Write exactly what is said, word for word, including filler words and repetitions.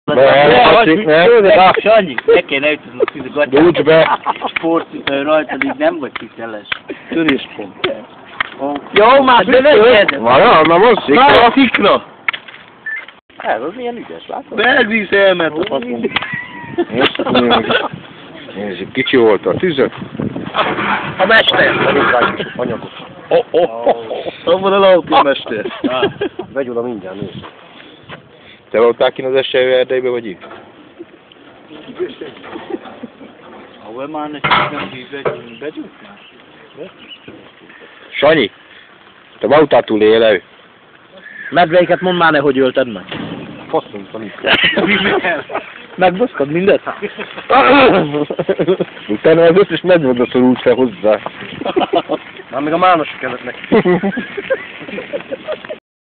Sanyi, ne kéne ütni a fizigatját. Dúcs be! Sport rajtad így nem vagy hiteles. Töréspont. Jó, már bevegyed! Várjál, na most szikra. Már a szikra! Ez az milyen ügyes, látod? Belvíz elment a faszom. Nézzük, kicsi volt a tüzök. A mester! Anyagos. Oh, oh, oh. Abban a laukja mester. Vegy oda mindjárt, nézd. Te voltál kint az esőjű erdeibe, vagy itt? Ahol már nekünk nem begyújt már? Sanyi, te Bautától él ő. Medveiket mondd már ne, hogy ölted meg. Faszom, tanít. Megbaszkod mindet? Utána az összes medved szorult fel hozzá. Már még a mánosok kellett neki.